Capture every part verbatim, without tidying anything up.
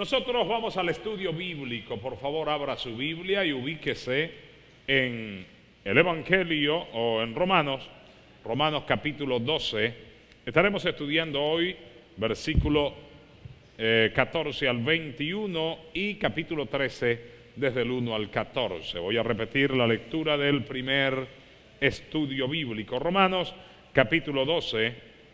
Nosotros vamos al estudio bíblico. Por favor, abra su Biblia y ubíquese en el Evangelio o en Romanos, Romanos capítulo doce. Estaremos estudiando hoy versículo eh, catorce al veintiuno y capítulo trece desde el uno al catorce. Voy a repetir la lectura del primer estudio bíblico. Romanos capítulo doce,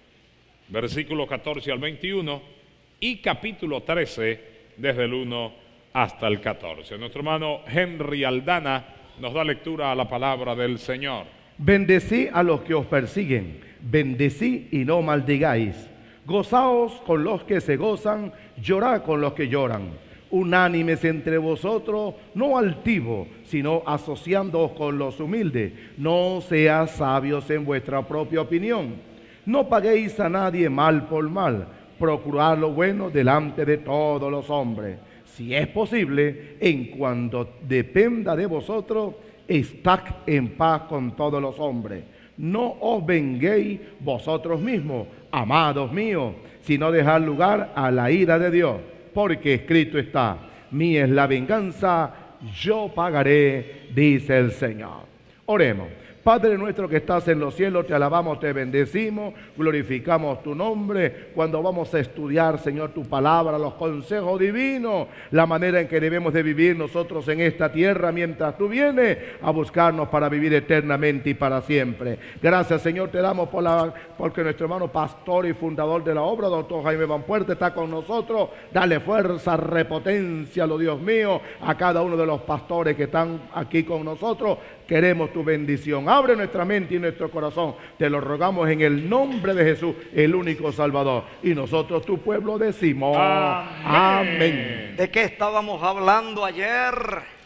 versículo catorce al veintiuno y capítulo trece desde el uno hasta el catorce. Nuestro hermano Henry Aldana nos da lectura a la palabra del Señor. Bendecí a los que os persiguen, bendecí y no maldigáis. Gozaos con los que se gozan, llorad con los que lloran. Unánimes entre vosotros, no altivos, sino asociándoos con los humildes. No seas sabios en vuestra propia opinión. No paguéis a nadie mal por mal. Procurad lo bueno delante de todos los hombres. Si es posible, en cuanto dependa de vosotros, estad en paz con todos los hombres. No os venguéis vosotros mismos, amados míos, sino dejad lugar a la ira de Dios, porque escrito está: mía es la venganza, yo pagaré, dice el Señor. Oremos. Padre nuestro que estás en los cielos, te alabamos, te bendecimos, glorificamos tu nombre. Cuando vamos a estudiar, Señor, tu palabra, los consejos divinos, la manera en que debemos de vivir nosotros en esta tierra mientras tú vienes a buscarnos para vivir eternamente y para siempre. Gracias, Señor, te damos por la, porque nuestro hermano pastor y fundador de la obra, doctor Jaime Van Puerte, está con nosotros. Dale fuerza, repotencia, lo Dios mío, a cada uno de los pastores que están aquí con nosotros. Queremos tu bendición. Abre nuestra mente y nuestro corazón. Te lo rogamos en el nombre de Jesús, el único Salvador. Y nosotros, tu pueblo, decimos amén. Amén. ¿De qué estábamos hablando ayer?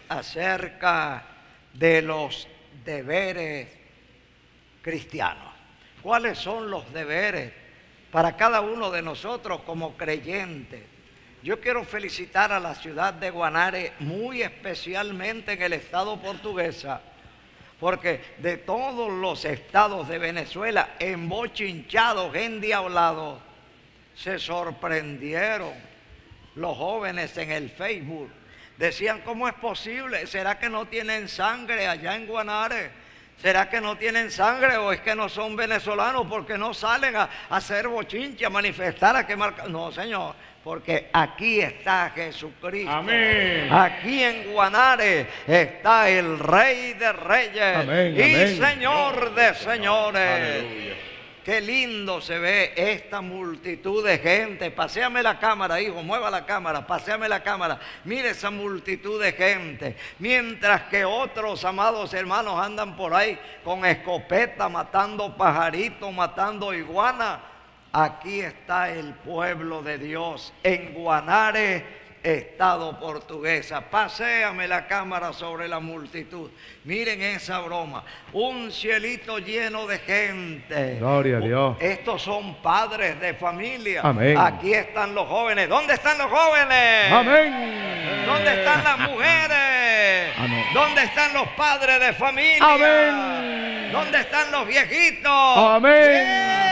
Acerca de los deberes cristianos. ¿Cuáles son los deberes para cada uno de nosotros como creyentes? Yo quiero felicitar a la ciudad de Guanare, muy especialmente en el estado portuguesa, porque de todos los estados de Venezuela, embochinchados, endiablados, se sorprendieron los jóvenes en el Facebook. Decían, ¿cómo es posible? ¿Será que no tienen sangre allá en Guanare? ¿Será que no tienen sangre o es que no son venezolanos porque no salen a, a hacer bochinche, a manifestar, a quemar? No, señor, porque aquí está Jesucristo. Amén. Aquí en Guanare está el Rey de Reyes. Amén, y amén. Señor de señores. Aleluya. Qué lindo se ve esta multitud de gente. Paséame la cámara, hijo, mueva la cámara, paséame la cámara. Mire esa multitud de gente. Mientras que otros, amados hermanos, andan por ahí con escopeta, matando pajaritos, matando iguanas. Aquí está el pueblo de Dios en Guanare, estado portuguesa. Paséame la cámara sobre la multitud. Miren esa broma. Un cielito lleno de gente. Gloria a Dios. Estos son padres de familia. Amén. Aquí están los jóvenes. ¿Dónde están los jóvenes? Amén. ¿Dónde están las mujeres? Amén. ¿Dónde están los padres de familia? Amén. ¿Dónde están los viejitos? Amén.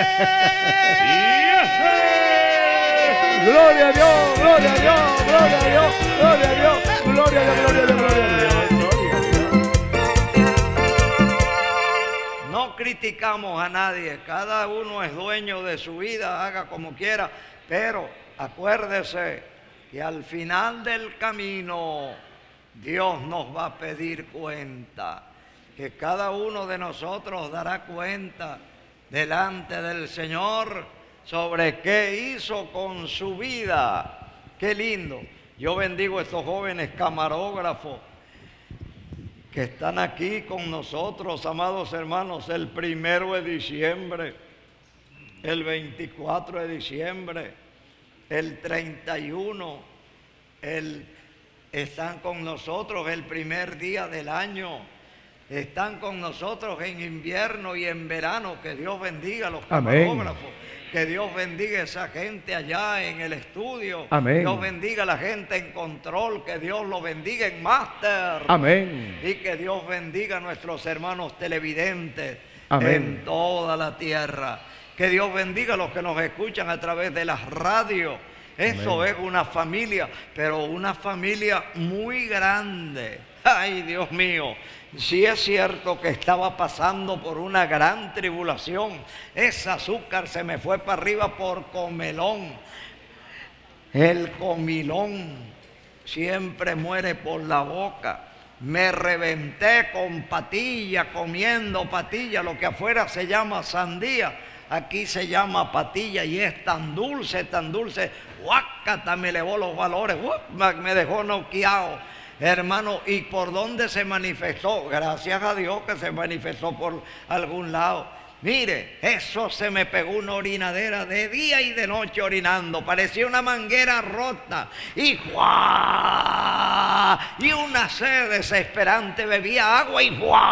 Gloria a Dios, gloria a Dios, gloria a Dios, gloria a Dios, gloria a Dios, gloria a Dios, gloria a Dios. No criticamos a nadie, cada uno es dueño de su vida, haga como quiera, pero acuérdese que al final del camino Dios nos va a pedir cuenta, que cada uno de nosotros dará cuenta delante del Señor sobre qué hizo con su vida. Qué lindo. Yo bendigo a estos jóvenes camarógrafos que están aquí con nosotros, amados hermanos, el primero de diciembre, el veinticuatro de diciembre, el treinta y uno, el, están con nosotros el primer día del año. Están con nosotros en invierno y en verano. Que Dios bendiga a los camarógrafos. Amén. Que Dios bendiga a esa gente allá en el estudio. Amén. Dios bendiga a la gente en control. Que Dios lo bendiga en máster. Amén. Y que Dios bendiga a nuestros hermanos televidentes. Amén. En toda la tierra. Que Dios bendiga a los que nos escuchan a través de las radios. Eso es una familia, pero una familia muy grande. Ay, Dios mío, si es cierto que estaba pasando por una gran tribulación, ese azúcar se me fue para arriba por comelón. El comilón siempre muere por la boca. Me reventé con patilla, comiendo patilla, lo que afuera se llama sandía, aquí se llama patilla y es tan dulce, tan dulce. Guácata, me elevó los valores, me dejó noqueado, hermano. ¿Y por dónde se manifestó? Gracias a Dios que se manifestó por algún lado. Mire, eso se me pegó una orinadera de día y de noche orinando. Parecía una manguera rota. Y ¡guau! Y una sed desesperante. Bebía agua y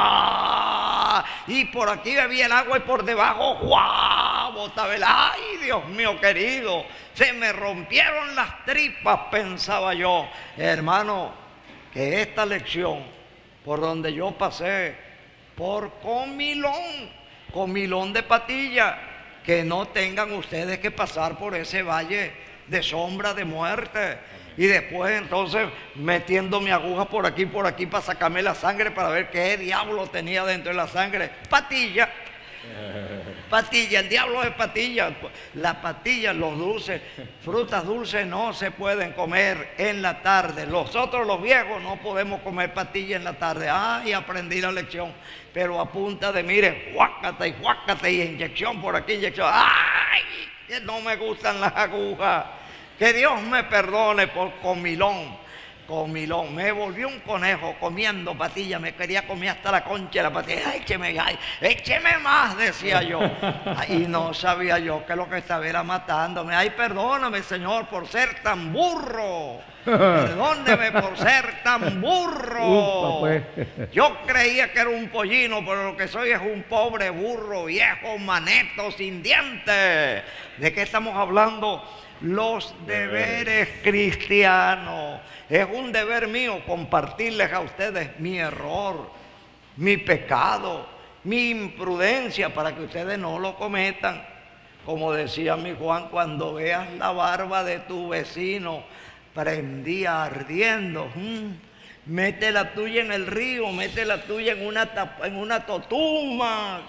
¡guau! Y por aquí bebía el agua y por debajo ¡guau! Botaba el... ¡Ay, Dios mío querido! Se me rompieron las tripas, pensaba yo. Hermano, que esta lección, por donde yo pasé, por comilón, comilón de patilla, que no tengan ustedes que pasar por ese valle de sombra de muerte. Y después entonces metiendo mi aguja por aquí, por aquí para sacarme la sangre para ver qué diablo tenía dentro de la sangre. Patilla. Patilla, el diablo es patilla. La patilla, los dulces, frutas dulces no se pueden comer en la tarde. Nosotros los viejos no podemos comer patilla en la tarde. Ay, aprendí la lección. Pero a punta de, mire, huácate y huácate y inyección por aquí, inyección. Ay, que no me gustan las agujas. Que Dios me perdone por comilón. Comilón, me volvió un conejo comiendo patilla, me quería comer hasta la concha de la patilla. Ay, écheme, ay, écheme más, decía yo. Y no sabía yo que lo que estaba era matándome. Ay, perdóname, Señor, por ser tan burro. Perdóneme por ser tan burro. Yo creía que era un pollino, pero lo que soy es un pobre burro, viejo, maneto, sin dientes. ¿De qué estamos hablando? Los deberes cristianos. Es un deber mío compartirles a ustedes mi error, mi pecado, mi imprudencia, para que ustedes no lo cometan. Como decía mi Juan, cuando veas la barba de tu vecino prendía ardiendo, mmm, mete la tuya en el río, mete la tuya en una, en una totuma,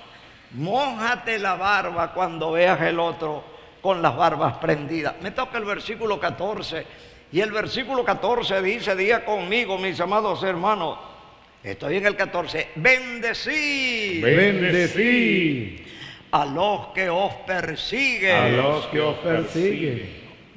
mójate la barba cuando veas el otro con las barbas prendidas. Me toca el versículo catorce, y el versículo catorce dice, diga conmigo, mis amados hermanos, estoy en el catorce, bendecid, Bendecid a los que os persiguen, a los que os persiguen.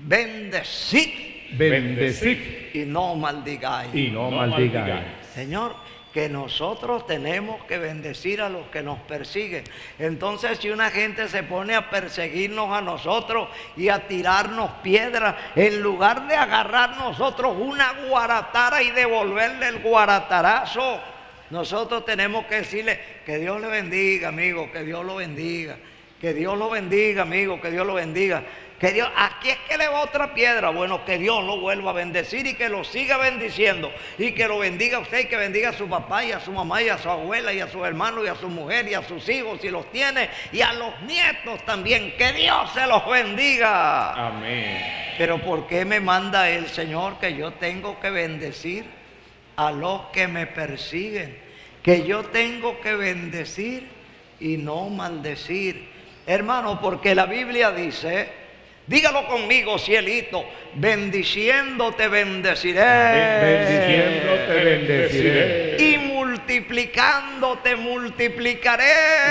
bendecid Bendecid y no maldigáis. y no No maldigáis. maldigáis. Señor, que nosotros tenemos que bendecir a los que nos persiguen. Entonces, si una gente se pone a perseguirnos a nosotros y a tirarnos piedras, en lugar de agarrar nosotros una guaratara y devolverle el guaratarazo, nosotros tenemos que decirle que Dios le bendiga, amigo, que Dios lo bendiga, que Dios lo bendiga, amigo, que Dios lo bendiga. Que Dios, aquí es que le va otra piedra. Bueno, que Dios lo vuelva a bendecir y que lo siga bendiciendo. Y que lo bendiga a usted y que bendiga a su papá y a su mamá y a su abuela y a sus hermanos y a su mujer y a sus hijos si los tiene. Y a los nietos también. Que Dios se los bendiga. Amén. Pero ¿por qué me manda el Señor que yo tengo que bendecir a los que me persiguen? Que yo tengo que bendecir y no maldecir. Hermano, porque la Biblia dice... Dígalo conmigo, cielito, bendiciéndote bendeciré. Bendiciéndote bendeciré. Y multiplicándote multiplicaré.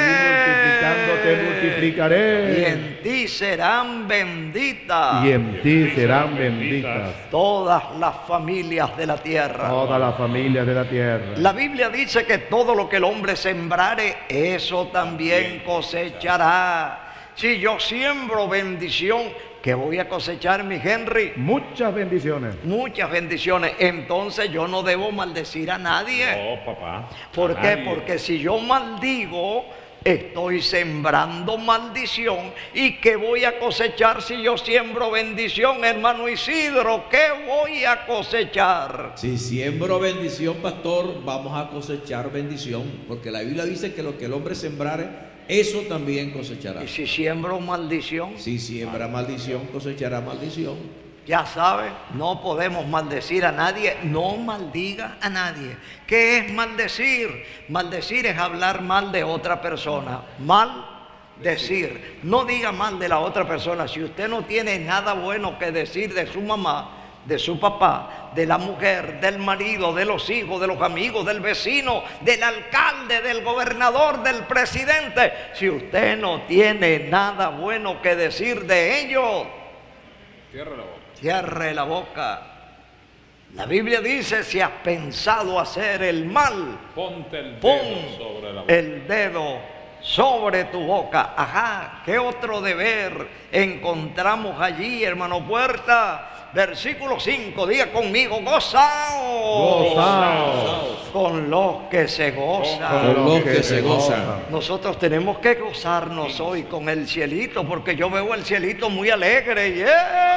Y multiplicándote multiplicaré. Y en ti serán benditas. Y en ti serán benditas todas las familias de la tierra. todas las familias de la tierra. La Biblia dice que todo lo que el hombre sembrare, eso también cosechará. Si yo siembro bendición, ¿qué voy a cosechar, mi Henry? Muchas bendiciones. Muchas bendiciones. Entonces yo no debo maldecir a nadie. Oh, papá. ¿Por A qué? nadie. Porque si yo maldigo, estoy sembrando maldición. ¿Y qué voy a cosechar si yo siembro bendición, hermano Isidro? ¿Qué voy a cosechar? Si siembro bendición, pastor, vamos a cosechar bendición, porque la Biblia dice que lo que el hombre sembrare, eso también cosechará. ¿Y si siembro maldición? Si siembra maldición, cosechará maldición. Ya sabe, no podemos maldecir a nadie, no maldiga a nadie. ¿Qué es maldecir? Maldecir es hablar mal de otra persona. Maldecir. No diga mal de la otra persona. Si usted no tiene nada bueno que decir de su mamá, de su papá, de la mujer, del marido, de los hijos, de los amigos, del vecino, del alcalde, del gobernador, del presidente, si usted no tiene nada bueno que decir de ellos, Cierre la boca. cierre la boca. La Biblia dice, si has pensado hacer el mal, Ponte el pon dedo sobre la boca. el dedo sobre tu boca. Ajá, ¿qué otro deber encontramos allí, hermano Puerta? Versículo cinco, diga conmigo, gozaos, Gozaos con los que se gozan. Con los que se gozan. Nosotros tenemos que gozarnos hoy con el cielito, porque yo veo el cielito muy alegre. ¡Yeah!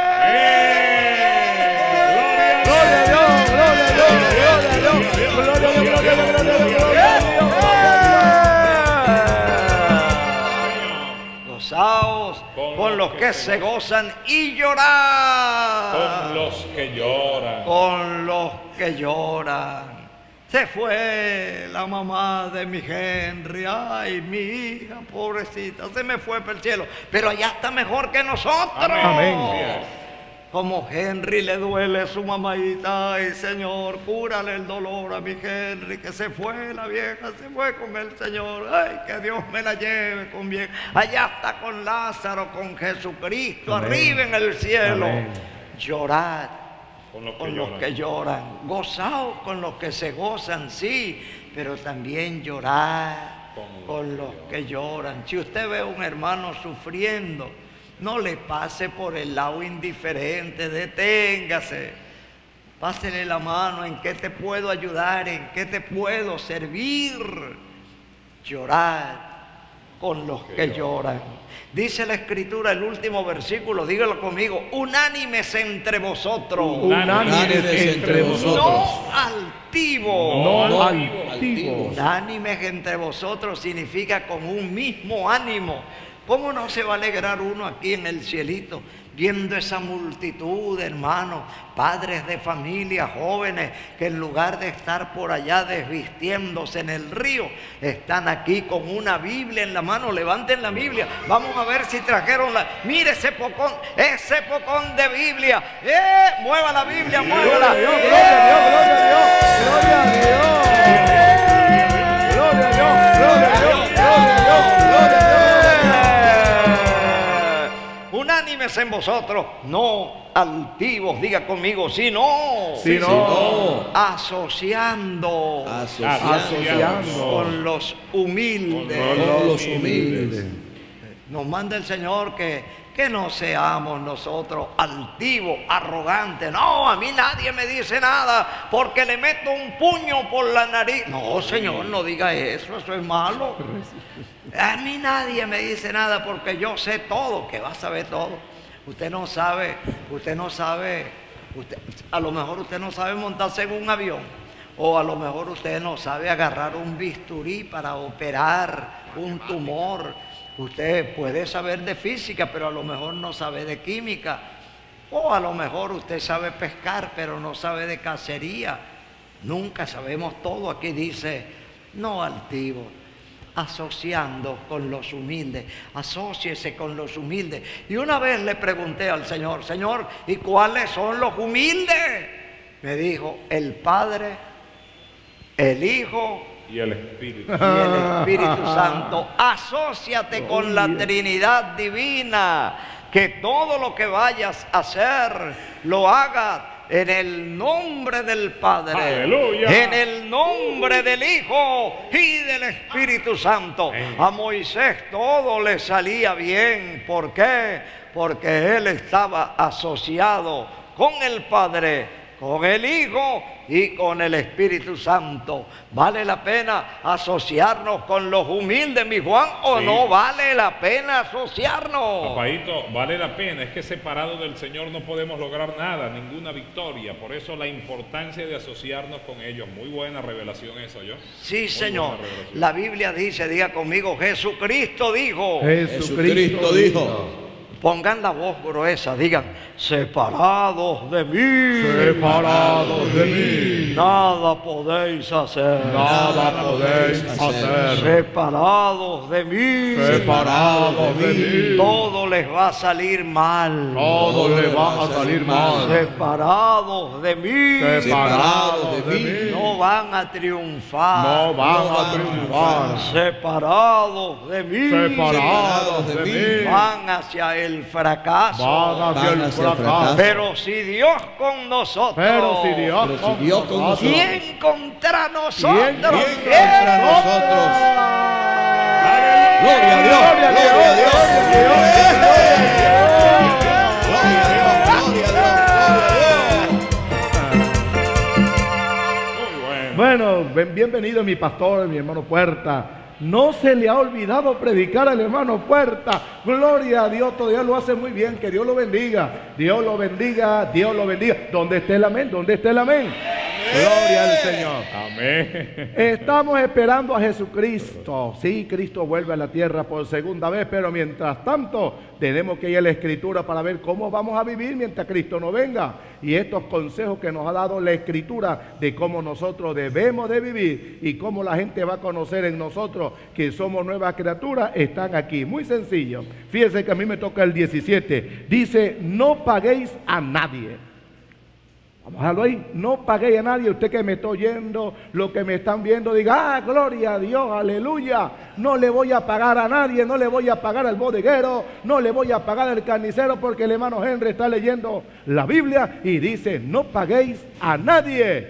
Gloria a Dios, gloria a Dios, gloria a Dios, gloria a Dios, gloria a Dios, gloria a Dios, gloria a Dios. Gozaos con los que se gozan y llorar Con los que lloran. con los que lloran. Se fue la mamá de mi Henry, ay, mi hija, pobrecita, se me fue para el cielo, pero allá está mejor que nosotros. Amén. Como Henry le duele a su mamadita, ay Señor, cúrale el dolor a mi Henry, que se fue la vieja, se fue con el Señor, ay, que Dios me la lleve con bien. Allá está con Lázaro, con Jesucristo, Amén. arriba en el cielo. Amén. Llorad Con los que con los lloran. que lloran, gozaos con los que se gozan, sí, pero también llorar Con con los que lloran. Si usted ve a un hermano sufriendo, no le pase por el lado indiferente, deténgase, pásele la mano, ¿en qué te puedo ayudar? ¿En qué te puedo servir? Llorar con los que lloran. Dice la Escritura, el último versículo, dígalo conmigo, unánimes entre vosotros, Unánimes entre vosotros, no altivos. no No altivos. Unánimes entre vosotros significa con un mismo ánimo. ¿Cómo no se va a alegrar uno aquí en el cielito viendo esa multitud, hermanos, padres de familia, jóvenes, que en lugar de estar por allá desvistiéndose en el río, están aquí con una Biblia en la mano? Levanten la Biblia, vamos a ver si trajeron la... Mire ese pocón, ese pocón de Biblia. ¡Eh! Mueva la Biblia, muévala. Gloria a Dios, gloria a Dios, gloria a Dios, gloria a Dios, gloria a Dios, gloria a Dios, gloria a Dios, gloria a Dios. Unánimes en vosotros, no altivos, diga conmigo, sino, Si no, asociando asociando con los humildes. con los humildes. Nos manda el Señor que, que no seamos nosotros altivos, arrogantes. No, a mí nadie me dice nada porque le meto un puño por la nariz. No, Señor, no diga eso, eso es malo. A mí nadie me dice nada porque yo sé todo. ¿Que va a saber todo? Usted no sabe, usted no sabe, usted, a lo mejor usted no sabe montarse en un avión, o a lo mejor usted no sabe agarrar un bisturí para operar un tumor. Usted puede saber de física, pero a lo mejor no sabe de química. O a lo mejor usted sabe pescar, pero no sabe de cacería. Nunca sabemos todo. Aquí dice, no altivos, asociando con los humildes. Asóciese con los humildes. Y una vez le pregunté al Señor, Señor, ¿y cuáles son los humildes? Me dijo, el Padre, el Hijo Y el Espíritu. y el Espíritu Santo. Asóciate con la Trinidad Divina, que todo lo que vayas a hacer lo hagas en el nombre del Padre, ¡Aleluya! en el nombre del Hijo y del Espíritu Santo. A Moisés todo le salía bien. ¿Por qué? Porque él estaba asociado con el Padre, con el Hijo y con el Espíritu Santo. ¿Vale la pena asociarnos con los humildes, mi Juan, o Sí. no vale la pena asociarnos? Papadito, vale la pena, es que separados del Señor no podemos lograr nada, ninguna victoria. Por eso la importancia de asociarnos con ellos. Muy buena revelación eso, yo. Sí, Muy Señor. buena revelación. La Biblia dice, diga conmigo, Jesucristo dijo, Jesucristo dijo, Pongan la voz gruesa, digan, separados de mí, Separados de mí, nada podéis hacer. nada podéis hacer. Separados de mí, Separados de mí, todo les va a salir mal. todo le va a salir mal. Separados de mí, Separados de mí, no van a triunfar. no van a triunfar. Separados de mí, Separados de mí, van hacia el fracaso. van hacia el Van hacia el fracaso. fracaso. Pero si Dios con nosotros, Pero si Dios, Pero si con Dios con nosotros, ¿quién contra nosotros? ¿Quién contra nosotros? Gloria a Dios, Gloria a Dios, gloria a Dios. gloria a Dios. Gloria a Dios, gloria a Dios, gloria a Dios. Muy bueno. Bueno, bien- bienvenido mi pastor, mi hermano Puerta. No se le ha olvidado predicar al hermano Puerta. Gloria a Dios, todavía lo hace muy bien. Que Dios lo bendiga. Dios lo bendiga, Dios lo bendiga. ¿Dónde está el amén? ¿Dónde está el amén? Gloria al Señor. Amén. Estamos esperando a Jesucristo. Sí, Cristo vuelve a la tierra por segunda vez, pero mientras tanto tenemos que ir a la Escritura para ver cómo vamos a vivir mientras Cristo no venga. Y estos consejos que nos ha dado la Escritura de cómo nosotros debemos de vivir y cómo la gente va a conocer en nosotros que somos nuevas criaturas, están aquí. Muy sencillo. Fíjense que a mí me toca el diecisiete. Dice, no paguéis a nadie. Vamos a dejarlo ahí. No paguéis a nadie. Usted que me está oyendo, lo que me están viendo, diga, ah, gloria a Dios, aleluya. No le voy a pagar a nadie, no le voy a pagar al bodeguero, no le voy a pagar al carnicero, porque el hermano Henry está leyendo la Biblia y dice, no paguéis a nadie.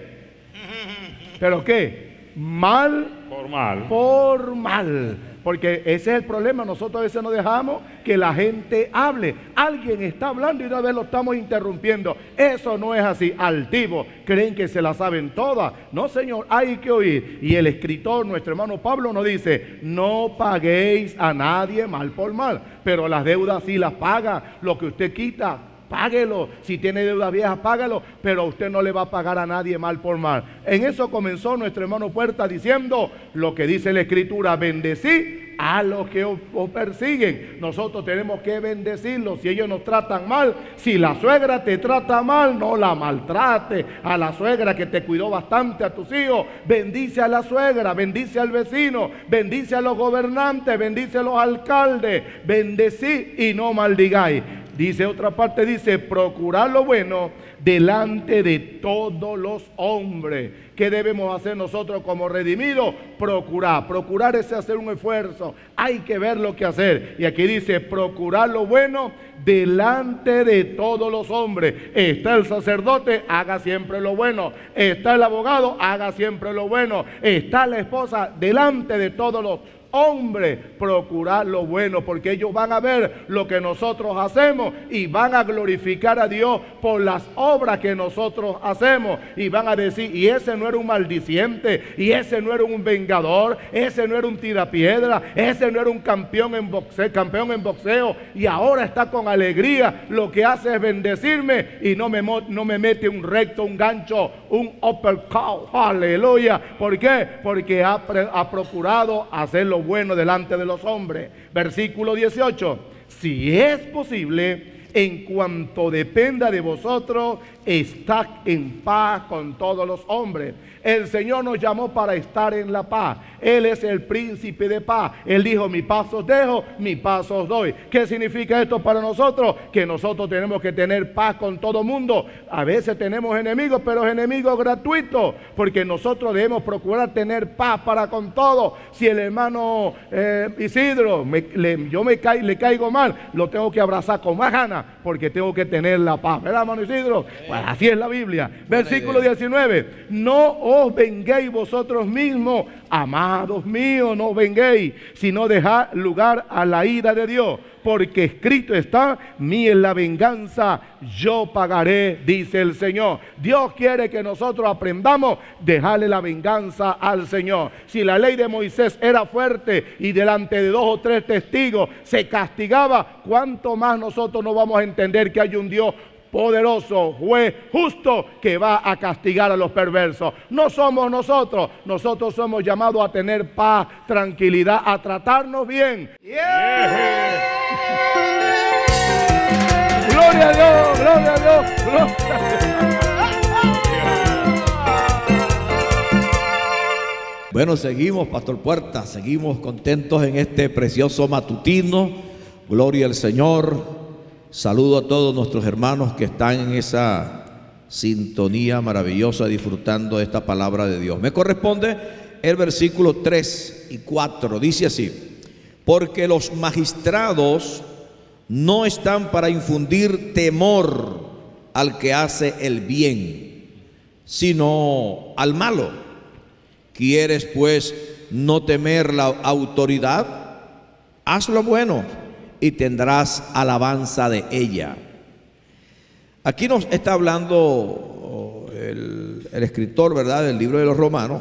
¿Pero qué? Mal Por mal. por mal. Porque ese es el problema. Nosotros a veces no dejamos que la gente hable. Alguien está hablando y una vez lo estamos interrumpiendo. Eso no es así. Altivos, creen que se la saben todas. No, señor, hay que oír. Y el escritor, nuestro hermano Pablo, nos dice, no paguéis a nadie mal por mal. Pero las deudas sí las paga. Lo que usted quita, páguelo. Si tiene deudas viejas, págalo. Pero usted no le va a pagar a nadie mal por mal. En eso comenzó nuestro hermano Puerta diciendo lo que dice la Escritura: bendecí a los que os, os persiguen. Nosotros tenemos que bendecirlos. Si ellos nos tratan mal, si la suegra te trata mal, no la maltrate. A la suegra que te cuidó bastante, a tus hijos, bendice a la suegra, bendice al vecino, bendice a los gobernantes, bendice a los alcaldes, bendecí y no maldigáis. Dice otra parte, dice, procurar lo bueno delante de todos los hombres. ¿Qué debemos hacer nosotros como redimidos? Procurar. Procurar es hacer un esfuerzo. Hay que ver lo que hacer. Y aquí dice, procurar lo bueno delante de todos los hombres. Está el sacerdote, haga siempre lo bueno. Está el abogado, haga siempre lo bueno. Está la esposa, delante de todos los hombres. Hombre, procurar lo bueno, porque ellos van a ver lo que nosotros hacemos y van a glorificar a Dios por las obras que nosotros hacemos, y van a decir, y ese no era un maldiciente, y ese no era un vengador, ese no era un tirapiedra, ese no era un campeón en boxeo, campeón en boxeo, y ahora está con alegría. Lo que hace es bendecirme y no me, no me mete un recto, un gancho, un uppercut. Aleluya. ¿Por qué? Porque ha, ha procurado hacerlo bueno delante de los hombres. Versículo dieciocho. Si es posible, en cuanto dependa de vosotros, estad en paz con todos los hombres. El Señor nos llamó para estar en la paz. Él es el príncipe de paz. Él dijo, mi paz os dejo, mi paz os doy. ¿Qué significa esto para nosotros? Que nosotros tenemos que tener paz con todo mundo. A veces tenemos enemigos, pero enemigos gratuitos, porque nosotros debemos procurar tener paz para con todos. Si el hermano eh, Isidro, me, le, yo me ca, le caigo mal, lo tengo que abrazar con más ganas, porque tengo que tener la paz. ¿Verdad, hermano Isidro? Pues así es la Biblia. Versículo diecinueve. No os venguéis vosotros mismos, amados míos, no os venguéis, sino dejad lugar a la ira de Dios, porque escrito está, mía es la venganza, yo pagaré, dice el Señor. Dios quiere que nosotros aprendamos a dejarle la venganza al Señor. Si la ley de Moisés era fuerte y delante de dos o tres testigos se castigaba, ¿cuánto más nosotros no vamos a entender que hay un Dios poderoso, juez justo, que va a castigar a los perversos? No somos nosotros. Nosotros somos llamados a tener paz, tranquilidad, a tratarnos bien. Yeah. Gloria a Dios, gloria a Dios, gloria a Dios. Bueno, seguimos, Pastor Puerta, seguimos contentos en este precioso matutino. Gloria al Señor. Saludo a todos nuestros hermanos que están en esa sintonía maravillosa disfrutando de esta palabra de Dios. Me corresponde el versículo tres y cuatro. Dice así: porque los magistrados no están para infundir temor al que hace el bien, sino al malo. ¿Quieres pues no temer la autoridad? Haz lo bueno y tendrás alabanza de ella. Aquí nos está hablando el, el escritor, ¿verdad?, del libro de los Romanos,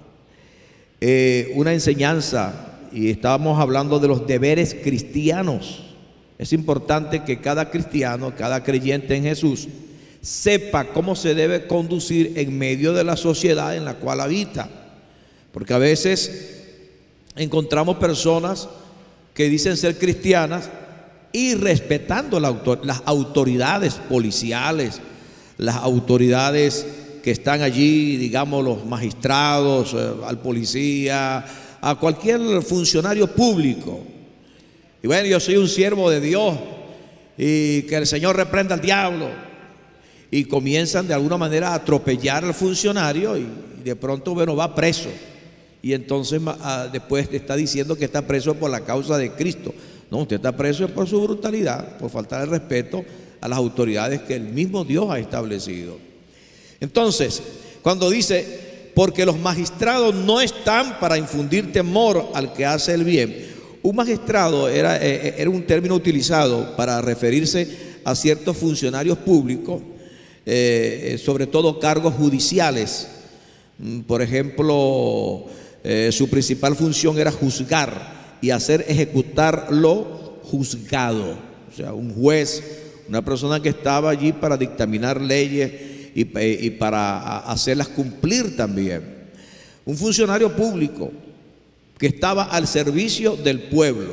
eh, una enseñanza, y estábamos hablando de los deberes cristianos. Es importante que cada cristiano, cada creyente en Jesús, sepa cómo se debe conducir en medio de la sociedad en la cual habita. Porque a veces encontramos personas que dicen ser cristianas y respetando la autor las autoridades policiales, las autoridades que están allí, digamos los magistrados, eh, al policía, a cualquier funcionario público. Y bueno, yo soy un siervo de Dios y que el Señor reprenda al diablo. Y comienzan de alguna manera a atropellar al funcionario y de pronto, bueno, va preso. Y entonces ah, después te está diciendo que está preso por la causa de Cristo. No, usted está preso por su brutalidad, por faltar el respeto a las autoridades que el mismo Dios ha establecido. Entonces, cuando dice, porque los magistrados no están para infundir temor al que hace el bien. Un magistrado era, eh, era un término utilizado para referirse a ciertos funcionarios públicos, eh, sobre todo cargos judiciales. Por ejemplo, Eh, su principal función era juzgar y hacer ejecutar lo juzgado. O sea, un juez, una persona que estaba allí para dictaminar leyes y, y para hacerlas cumplir también. Un funcionario público que estaba al servicio del pueblo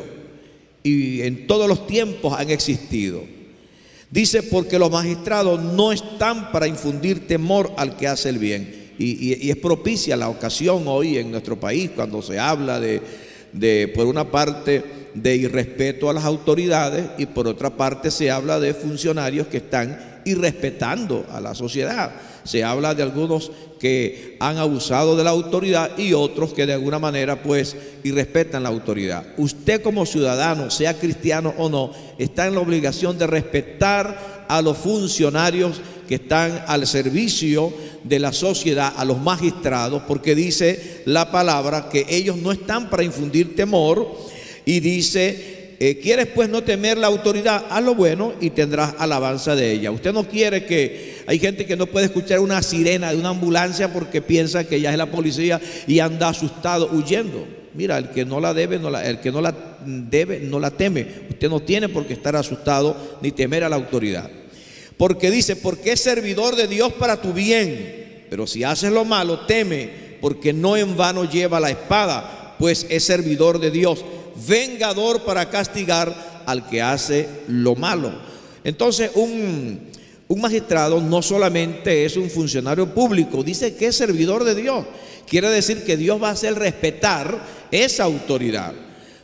y en todos los tiempos han existido. Dice, porque los magistrados no están para infundir temor al que hace el bien. Y, y, y es propicia la ocasión hoy en nuestro país cuando se habla de, de, por una parte, de irrespeto a las autoridades y por otra parte se habla de funcionarios que están irrespetando a la sociedad. Se habla de algunos que han abusado de la autoridad y otros que de alguna manera pues irrespetan la autoridad. Usted como ciudadano, sea cristiano o no, está en la obligación de respetar a los funcionarios que están al servicio de la sociedad, a los magistrados, porque dice la palabra que ellos no están para infundir temor y dice, eh, ¿quieres pues no temer la autoridad? Haz lo bueno y tendrás alabanza de ella. Usted no quiere que, hay gente que no puede escuchar una sirena de una ambulancia porque piensa que ya es la policía y anda asustado huyendo. Mira, el que no la debe, no la, el que no la debe, no la teme. Usted no tiene por qué estar asustado ni temer a la autoridad. Porque dice, porque es servidor de Dios para tu bien. Pero si haces lo malo, teme, porque no en vano lleva la espada, pues es servidor de Dios, vengador para castigar al que hace lo malo. Entonces, un, un magistrado no solamente es un funcionario público, dice que es servidor de Dios. Quiere decir que Dios va a hacer respetar esa autoridad.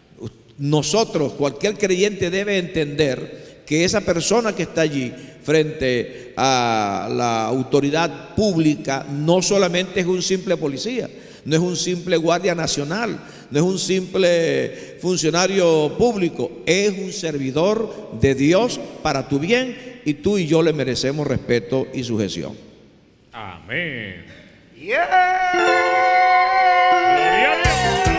Nosotros, cualquier creyente debe entender que esa persona que está allí frente a la autoridad pública no solamente es un simple policía, no es un simple guardia nacional, no es un simple funcionario público, es un servidor de Dios para tu bien y tú y yo le merecemos respeto y sujeción. Amén. Yeah. Gloria a Dios.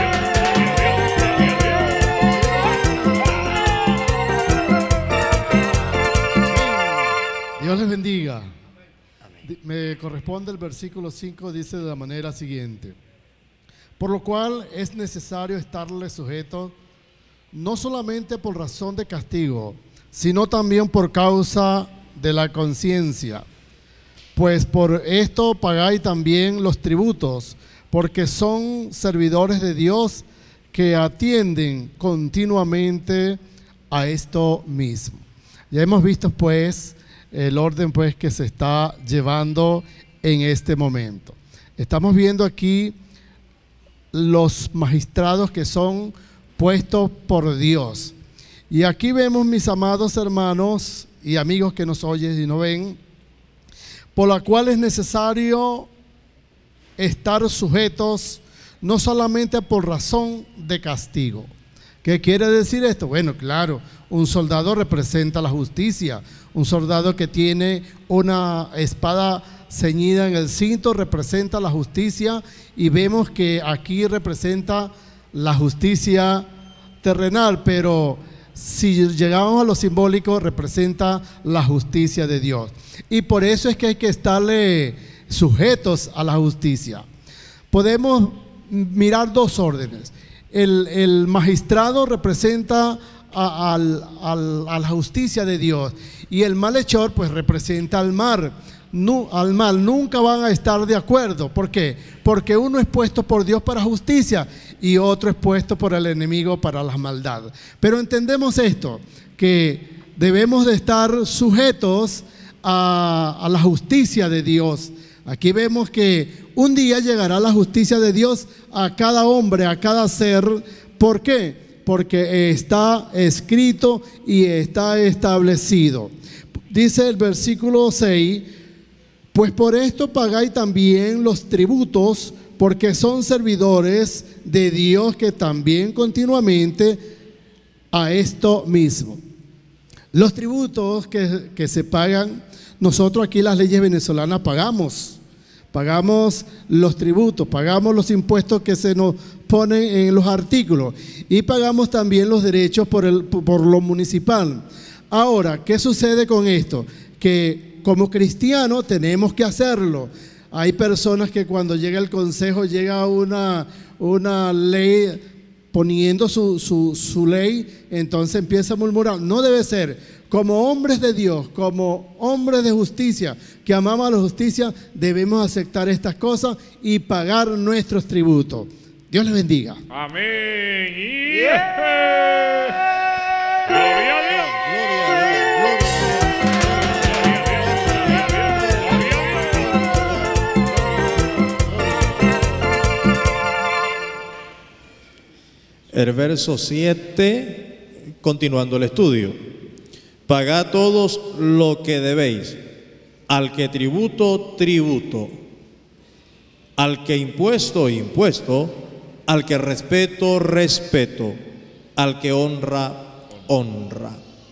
Dios les bendiga. Amén. Me corresponde el versículo cinco, dice de la manera siguiente: por lo cual es necesario estarle sujeto, no solamente por razón de castigo, sino también por causa de la conciencia. Pues por esto pagáis también los tributos, porque son servidores de Dios que atienden continuamente a esto mismo. Ya hemos visto pues el orden pues que se está llevando en este momento. Estamos viendo aquí los magistrados que son puestos por Dios. Y aquí vemos, mis amados hermanos y amigos que nos oyen y no ven, por la cual es necesario estar sujetos no solamente por razón de castigo. ¿Qué quiere decir esto? Bueno, claro, un soldado representa la justicia. Un soldado que tiene una espada ceñida en el cinto representa la justicia, y vemos que aquí representa la justicia terrenal, pero si llegamos a lo simbólico representa la justicia de Dios. Y por eso es que hay que estarle sujetos a la justicia. Podemos mirar dos órdenes. El, el magistrado representa a, al, al, a la justicia de Dios, y el malhechor pues representa al mal. No, al mal. Nunca van a estar de acuerdo. ¿Por qué? Porque uno es puesto por Dios para justicia y otro es puesto por el enemigo para la maldad. Pero entendemos esto, que debemos de estar sujetos a, a la justicia de Dios. Aquí vemos que un día llegará la justicia de Dios a cada hombre, a cada ser. ¿Por qué? Porque está escrito y está establecido. Dice el versículo seis: pues por esto pagáis también los tributos, porque son servidores de Dios, que también continuamente a esto mismo. Los tributos que, que se pagan, nosotros aquí las leyes venezolanas pagamos, pagamos los tributos, pagamos los impuestos que se nos ponen en los artículos, y pagamos también los derechos por, el, por lo municipal. Ahora, ¿qué sucede con esto? Que como cristianos tenemos que hacerlo. Hay personas que cuando llega el consejo, llega una, una ley poniendo su, su, su ley, entonces empieza a murmurar. No debe ser. Como hombres de Dios, como hombres de justicia, que amamos a la justicia, debemos aceptar estas cosas y pagar nuestros tributos. Dios les bendiga. Amén. Yeah. Gloria a Dios. El verso siete, continuando el estudio. Pagad todos lo que debéis, al que tributo, tributo, al que impuesto, impuesto, al que respeto, respeto, al que honra, honra.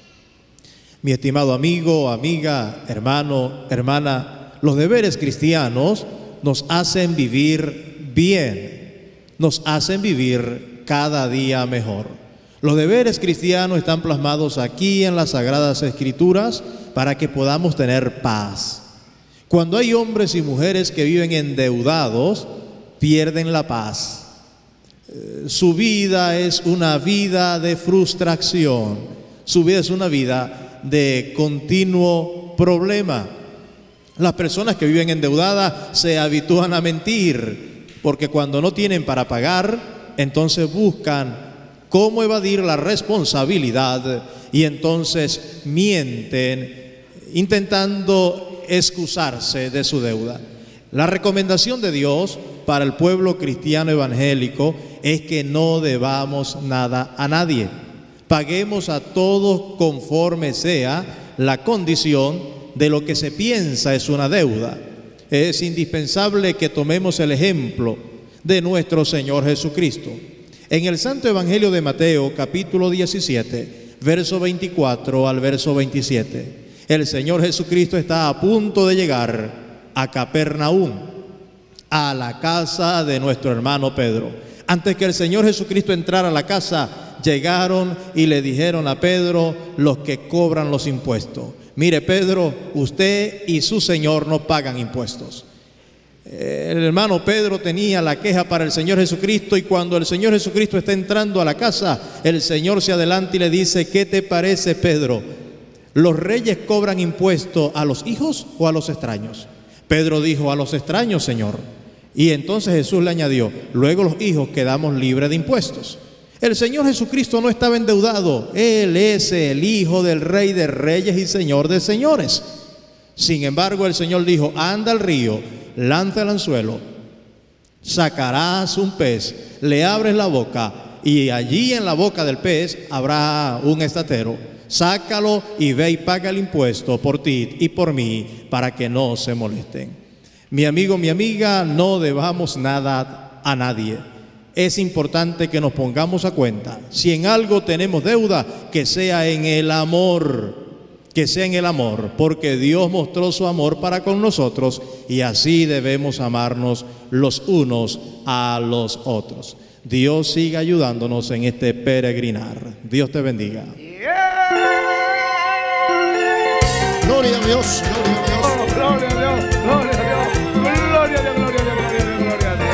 Mi estimado amigo, amiga, hermano, hermana, los deberes cristianos nos hacen vivir bien, nos hacen vivir cada día mejor. Los deberes cristianos están plasmados aquí en las Sagradas Escrituras para que podamos tener paz. Cuando hay hombres y mujeres que viven endeudados, pierden la paz. Eh, su vida es una vida de frustración, su vida es una vida de continuo problema. Las personas que viven endeudadas se habitúan a mentir, porque cuando no tienen para pagar, entonces buscan cómo evadir la responsabilidad y entonces mienten intentando excusarse de su deuda. La recomendación de Dios para el pueblo cristiano evangélico es que no debamos nada a nadie. Paguemos a todos conforme sea la condición de lo que se piensa es una deuda. Es indispensable que tomemos el ejemplo de nuestro Señor Jesucristo. En el Santo Evangelio de Mateo, capítulo diecisiete, verso veinticuatro al verso veintisiete, el Señor Jesucristo está a punto de llegar a Capernaum, a la casa de nuestro hermano Pedro. Antes que el Señor Jesucristo entrara a la casa, llegaron y le dijeron a Pedro los que cobran los impuestos: mire, Pedro, usted y su Señor no pagan impuestos. El hermano Pedro tenía la queja para el Señor Jesucristo, y cuando el Señor Jesucristo está entrando a la casa, el Señor se adelanta y le dice: ¿qué te parece, Pedro? ¿Los reyes cobran impuestos a los hijos o a los extraños? Pedro dijo: a los extraños, Señor. Y entonces Jesús le añadió: luego los hijos quedamos libres de impuestos. El Señor Jesucristo no estaba endeudado. Él es el Hijo del Rey de Reyes y Señor de Señores. Sin embargo, el Señor dijo: anda al río, lanza el anzuelo, sacarás un pez, le abres la boca y allí en la boca del pez habrá un estatero. Sácalo y ve y paga el impuesto por ti y por mí, para que no se molesten. Mi amigo, mi amiga, no debamos nada a nadie. Es importante que nos pongamos a cuenta. Si en algo tenemos deuda, que sea en el amor, que sea en el amor, porque Dios mostró su amor para con nosotros y así debemos amarnos los unos a los otros. Dios siga ayudándonos en este peregrinar. Dios te bendiga. Gloria a Dios, gloria a Dios. Oh, gloria a Dios, gloria a Dios, gloria a Dios, gloria a Dios, gloria a Dios, gloria a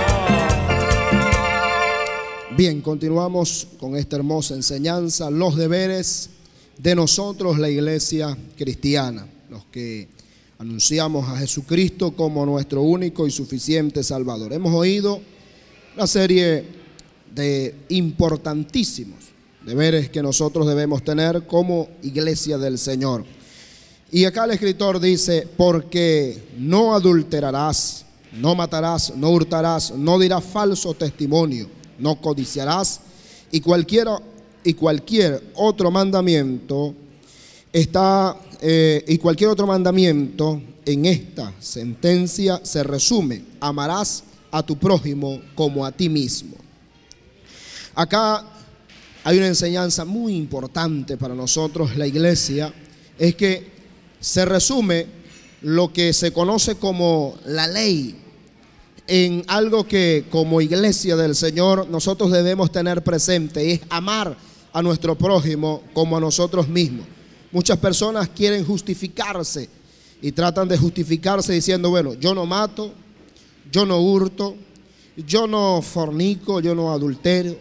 Dios. Bien, continuamos con esta hermosa enseñanza, los deberes de nosotros, la iglesia cristiana, los que anunciamos a Jesucristo como nuestro único y suficiente Salvador. Hemos oído una serie de importantísimos deberes que nosotros debemos tener como iglesia del Señor. Y acá el escritor dice: porque no adulterarás, no matarás, no hurtarás, no dirás falso testimonio, no codiciarás, y cualquiera y cualquier otro mandamiento está eh, y cualquier otro mandamiento en esta sentencia se resume: amarás a tu prójimo como a ti mismo. Acá hay una enseñanza muy importante para nosotros, la iglesia, es que se resume lo que se conoce como la ley en algo que como iglesia del Señor nosotros debemos tener presente, y es amar a nuestro prójimo como a nosotros mismos. Muchas personas quieren justificarse y tratan de justificarse diciendo: bueno, yo no mato, yo no hurto, yo no fornico, yo no adultero,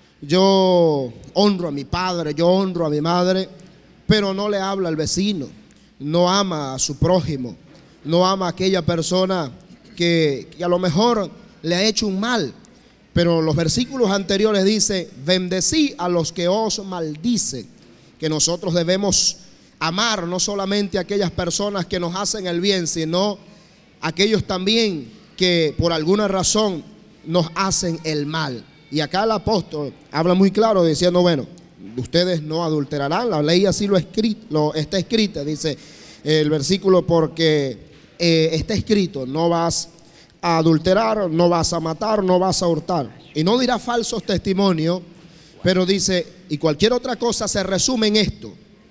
yo honro a mi padre, yo honro a mi madre, pero no le habla al vecino, no ama a su prójimo, no ama a aquella persona que, que a lo mejor le ha hecho un mal. Pero los versículos anteriores dice: bendecí a los que os maldicen. Que nosotros debemos amar no solamente a aquellas personas que nos hacen el bien, sino a aquellos también que por alguna razón nos hacen el mal. Y acá el apóstol habla muy claro diciendo: bueno, ustedes no adulterarán, la ley así lo, escrito, lo está escrita, dice el versículo, porque eh, está escrito: no vas a adulterar, no vas a matar, no vas a hurtar, y no dirás falsos testimonios. Pero dice, y cualquier otra cosa se resume en esto: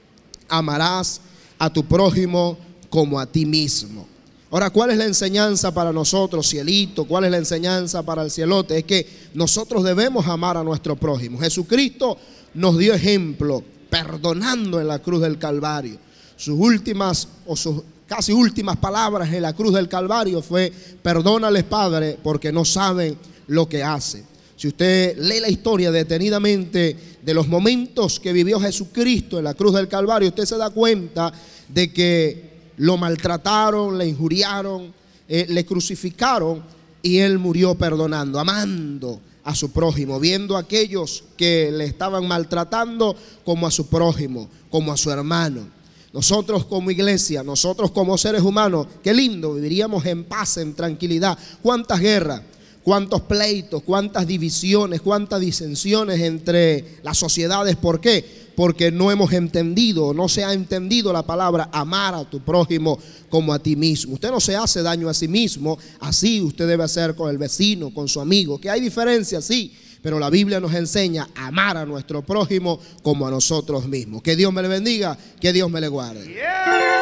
amarás a tu prójimo como a ti mismo. Ahora, ¿cuál es la enseñanza para nosotros, cielito? ¿Cuál es la enseñanza para el cielote? Es que nosotros debemos amar a nuestro prójimo. Jesucristo nos dio ejemplo perdonando en la cruz del Calvario. Sus últimas o sus casi últimas palabras en la cruz del Calvario fue: perdónales, Padre, porque no saben lo que hacen. Si usted lee la historia detenidamente de los momentos que vivió Jesucristo en la cruz del Calvario, usted se da cuenta de que lo maltrataron, le injuriaron, eh, le crucificaron, y él murió perdonando, amando a su prójimo, viendo a aquellos que le estaban maltratando como a su prójimo, como a su hermano. Nosotros como iglesia, nosotros como seres humanos, qué lindo, viviríamos en paz, en tranquilidad. ¿Cuántas guerras, cuántos pleitos, cuántas divisiones, cuántas disensiones entre las sociedades? ¿Por qué? Porque no hemos entendido, no se ha entendido la palabra amar a tu prójimo como a ti mismo. Usted no se hace daño a sí mismo, así usted debe hacer con el vecino, con su amigo. Que hay diferencias, sí, pero la Biblia nos enseña a amar a nuestro prójimo como a nosotros mismos. Que Dios me le bendiga, que Dios me le guarde. Yeah.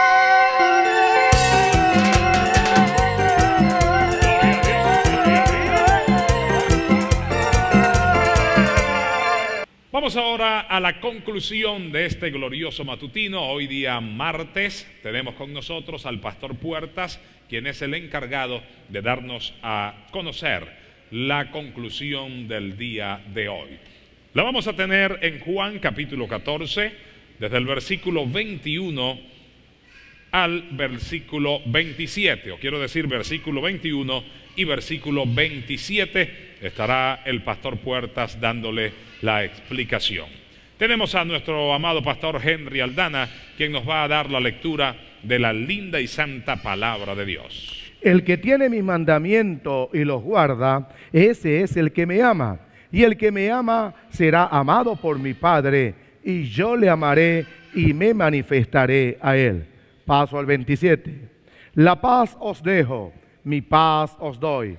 Vamos ahora a la conclusión de este glorioso matutino. Hoy día martes tenemos con nosotros al pastor Puertas, quien es el encargado de darnos a conocer la conclusión del día de hoy. La vamos a tener en Juan capítulo catorce, desde el versículo veintiuno al versículo veintisiete, o quiero decir versículo veintiuno y versículo veintisiete. estará el pastor Puertas dándole la explicación. Tenemos a nuestro amado pastor Henry Aldana, quien nos va a dar la lectura de la linda y santa palabra de Dios. El que tiene mis mandamientos y los guarda, ese es el que me ama. Y el que me ama será amado por mi Padre, y yo le amaré y me manifestaré a él. Paso al veintisiete. La paz os dejo, mi paz os doy.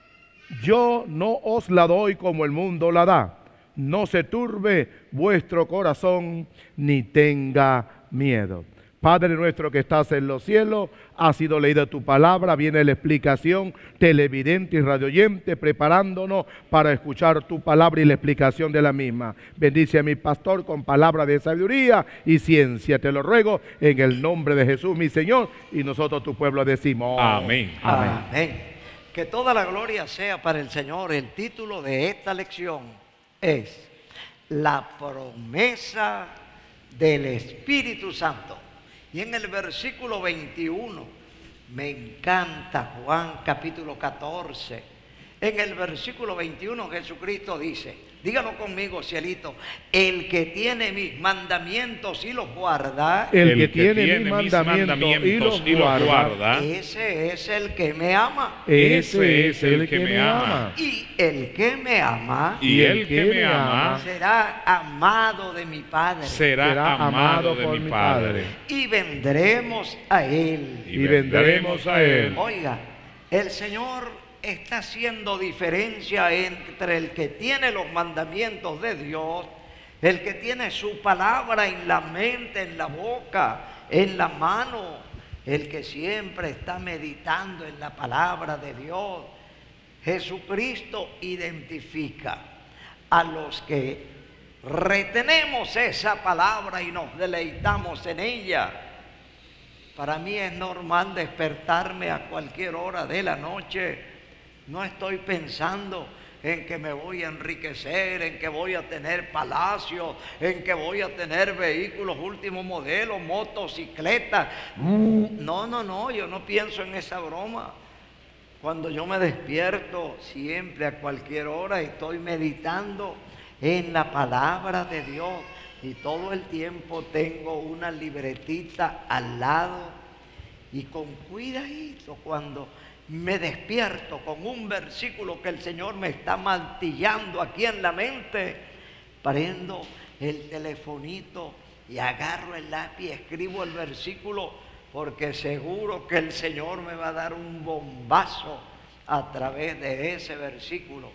Yo no os la doy como el mundo la da. No se turbe vuestro corazón, ni tenga miedo. Padre nuestro que estás en los cielos, ha sido leída tu palabra, viene la explicación, televidente y radioyente, preparándonos para escuchar tu palabra y la explicación de la misma. Bendice a mi pastor con palabra de sabiduría y ciencia, te lo ruego en el nombre de Jesús, mi Señor, y nosotros tu pueblo decimos amén. Amén. Amén. Que toda la gloria sea para el Señor. El título de esta lección es La promesa del Espíritu Santo. Y en el versículo veintiuno, me encanta Juan capítulo catorce. En el versículo veintiuno Jesucristo dice, dígalo conmigo, cielito, el que tiene mis mandamientos y los guarda, el, el que, que tiene, tiene mis mis mandamientos, mandamientos y los, y los guarda, guarda, ese es el que me ama. ese es el que me ama. Y el que me ama, y el que me ama será amado de mi Padre. será, será amado amado de por mi mi Padre. Padre. Y vendremos a Él. Y Y vendremos a él. Oiga, el Señor está haciendo diferencia entre el que tiene los mandamientos de Dios, el que tiene su palabra en la mente, en la boca, en la mano, el que siempre está meditando en la palabra de Dios. Jesucristo identifica a los que retenemos esa palabra y nos deleitamos en ella. Para mí es normal despertarme a cualquier hora de la noche. No estoy pensando en que me voy a enriquecer, en que voy a tener palacios, en que voy a tener vehículos último modelo, motocicletas. No, no, no, yo no pienso en esa broma. Cuando yo me despierto, siempre a cualquier hora estoy meditando en la palabra de Dios. Y todo el tiempo tengo una libretita al lado. Y con cuidadito, cuando me despierto con un versículo que el Señor me está martillando aquí en la mente, prendo el telefonito y agarro el lápiz y escribo el versículo, porque seguro que el Señor me va a dar un bombazo a través de ese versículo.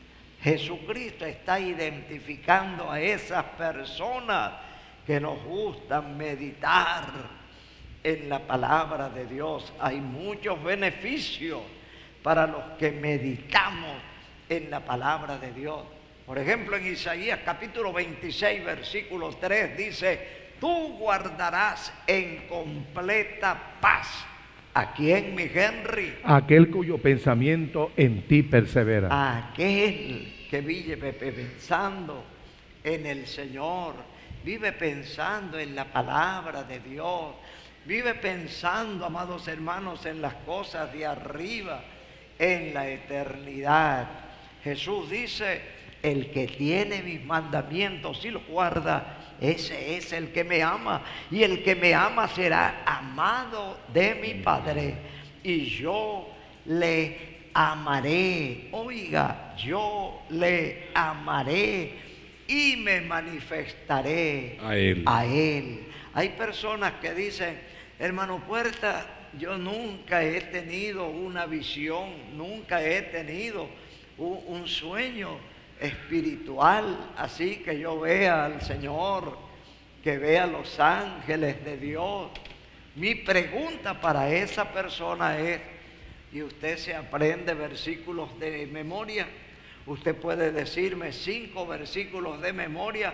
Jesucristo está identificando a esas personas que nos gustan meditar en la palabra de Dios. Hay muchos beneficios para los que meditamos en la palabra de Dios. Por ejemplo, en Isaías capítulo veintiséis, versículo tres dice, tú guardarás en completa paz. ¿A quién, mi Henry? Aquel cuyo pensamiento en ti persevera. Aquel que vive pensando en el Señor, vive pensando en la palabra de Dios, vive pensando, amados hermanos, en las cosas de arriba, en la eternidad. Jesús dice, el que tiene mis mandamientos y los guarda, ese es el que me ama. Y el que me ama será amado de mi Padre, y yo le amaré. Oiga, yo le amaré y me manifestaré A él. a él. Hay personas que dicen, hermano Puerta, yo nunca he tenido una visión, nunca he tenido un, un sueño espiritual, así que yo vea al Señor, que vea a los ángeles de Dios. Mi pregunta para esa persona es, ¿y usted se aprende versículos de memoria? ¿Usted puede decirme cinco versículos de memoria?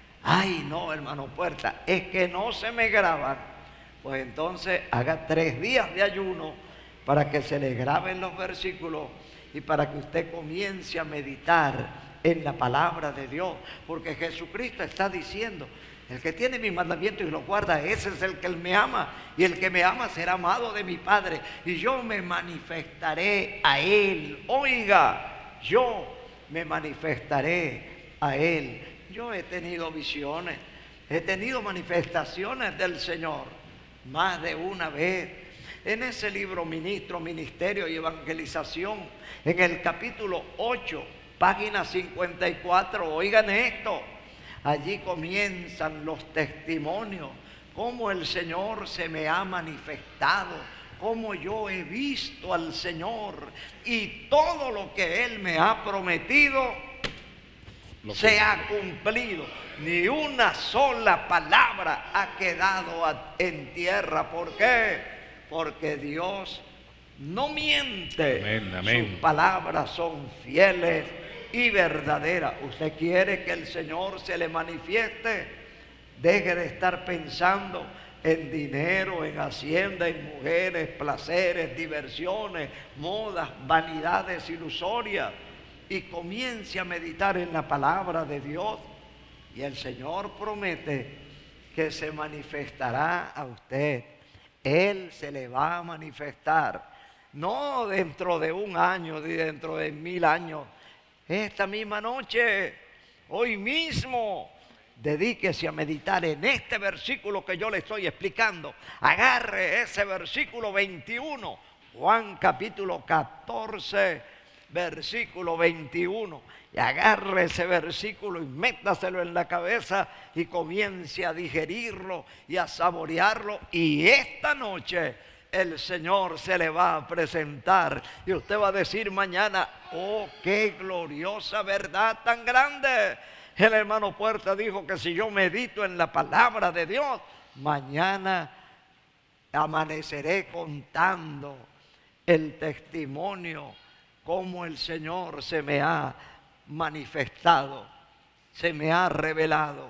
Ay, no, hermano Puerta, es que no se me graban. Pues entonces haga tres días de ayuno para que se le graben los versículos y para que usted comience a meditar en la palabra de Dios, porque Jesucristo está diciendo, el que tiene mis mandamientos y los guarda, ese es el que me ama, y el que me ama será amado de mi Padre, y yo me manifestaré a él. Oiga, yo me manifestaré a Él. Yo he tenido visiones, he tenido manifestaciones del Señor más de una vez. En ese libro Ministro, Ministerio y Evangelización, en el capítulo ocho, página cincuenta y cuatro, oigan esto, allí comienzan los testimonios, cómo el Señor se me ha manifestado, cómo yo he visto al Señor y todo lo que Él me ha prometido lo se ha cumplido. Ni una sola palabra ha quedado en tierra. ¿Por qué? Porque Dios no miente. Amén, amén. Sus palabras son fieles y verdaderas. ¿Usted quiere que el Señor se le manifieste? Deje de estar pensando en dinero, en hacienda, en mujeres, placeres, diversiones, modas, vanidades ilusorias, y comience a meditar en la palabra de Dios, y el Señor promete que se manifestará a usted. Él se le va a manifestar, no dentro de un año ni dentro de mil años. Esta misma noche, hoy mismo, dedíquese a meditar en este versículo que yo le estoy explicando. Agarre ese versículo veintiuno, Juan capítulo catorce, versículo veintiuno, y agarre ese versículo y métaselo en la cabeza y comience a digerirlo y a saborearlo. Y esta noche el Señor se le va a presentar y usted va a decir mañana: oh, qué gloriosa verdad tan grande. El hermano Puerta dijo que si yo medito en la palabra de Dios, mañana amaneceré contando el testimonio, cómo el Señor se me ha manifestado, se me ha revelado,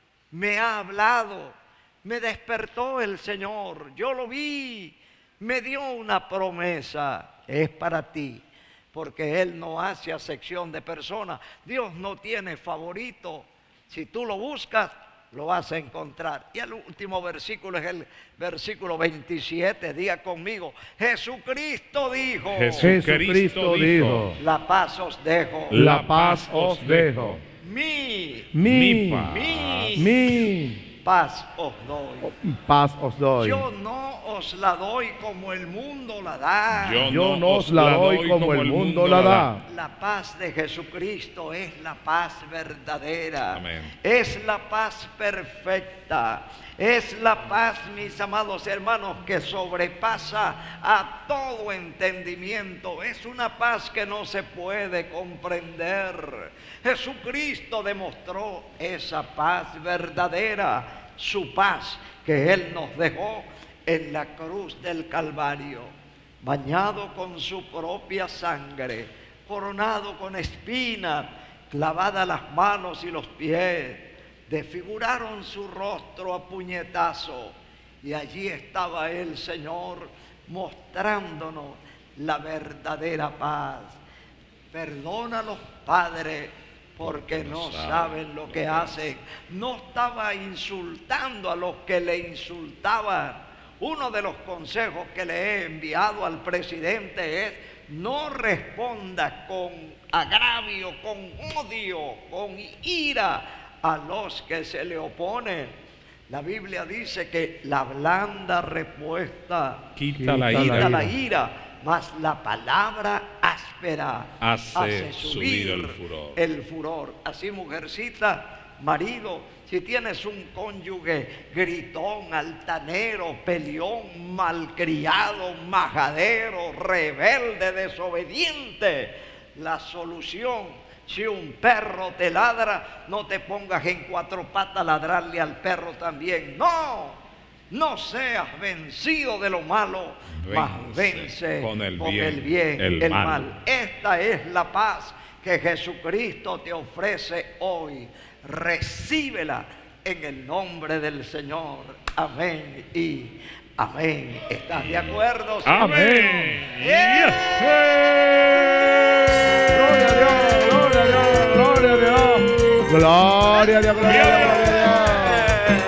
me ha hablado, me despertó el Señor, yo lo vi, me dio una promesa, es para ti. Porque Él no hace acepción de personas. Dios no tiene favorito. Si tú lo buscas, lo vas a encontrar. Y el último versículo es el versículo veintisiete. Diga conmigo: Jesucristo dijo. Jesucristo dijo: la paz os dejo. La paz os dejo. Mi, Mi, mi, mi paz os doy. Paz os doy. Yo no os la doy como el mundo la da. Yo, Yo no os la doy como el mundo la da. La paz de Jesucristo es la paz verdadera. Amén. Es la paz perfecta. Es la paz, mis amados hermanos, que sobrepasa a todo entendimiento. Es una paz que no se puede comprender. Jesucristo demostró esa paz verdadera, su paz que Él nos dejó en la cruz del Calvario, bañado con su propia sangre, coronado con espinas, clavadas las manos y los pies, desfiguraron su rostro a puñetazo, y allí estaba el Señor mostrándonos la verdadera paz. Perdónalos, Padre, porque no saben lo que hacen. No estaba insultando a los que le insultaban. Uno de los consejos que le he enviado al presidente es: no responda con agravio, con odio, con ira a los que se le oponen. La Biblia dice que la blanda respuesta Quita la quita ira. la ira, mas la palabra áspera Hace hace, subir subir el furor. el furor. Así, mujercita, marido, si tienes un cónyuge gritón, altanero, peleón, malcriado, majadero, rebelde, desobediente, la solución: si un perro te ladra, no te pongas en cuatro patas a ladrarle al perro también. No, no seas vencido de lo malo, mas vence con el con bien, el, bien, el el mal. mal. Esta es la paz que Jesucristo te ofrece hoy. Recíbela en el nombre del Señor. Amén y amén. ¿Estás de acuerdo? ¿Sí? Amén. Gloria a Dios, gloria a Dios, gloria a Dios. Gloria a Dios, gloria a Dios.